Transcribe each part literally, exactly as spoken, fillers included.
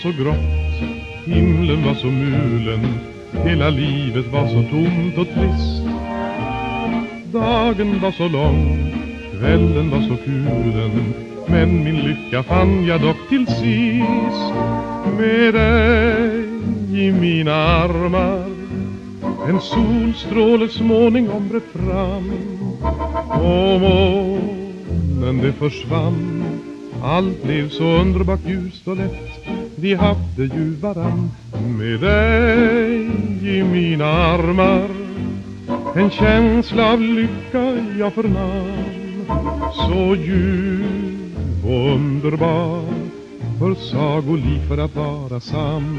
så grått, himlen var så mulen, hela livet var så tomt och trist. Dagen var så lång, kvällen var så kulen, men min lycka fann jag dock till sist. Med dig i mina armar, en solstråle småningom bröt fram, och månen det försvann. Allt blev så underbart ljust och lätt, vi hade ju varann. Med dig i mina armar, en känsla av lycka jag förnam, så djup och underbar, för sagoliv för att vara sann.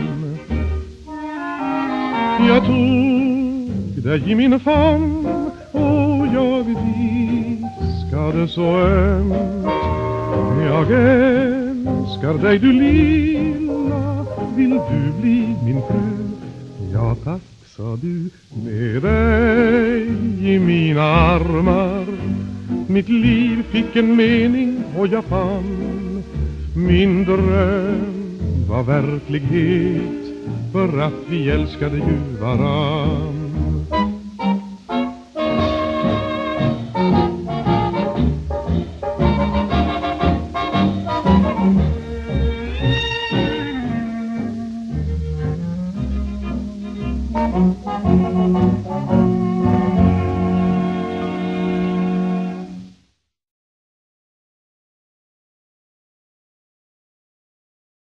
Jag tog dig i min famn och jag viskade så ömt: jag älskar dig du lilla, vill du bli min fru? Ja tack, sa du. Med dig i mina armar, mitt liv fick en mening och jag fann min dröm var verklighet, för att vi älskade ju varann.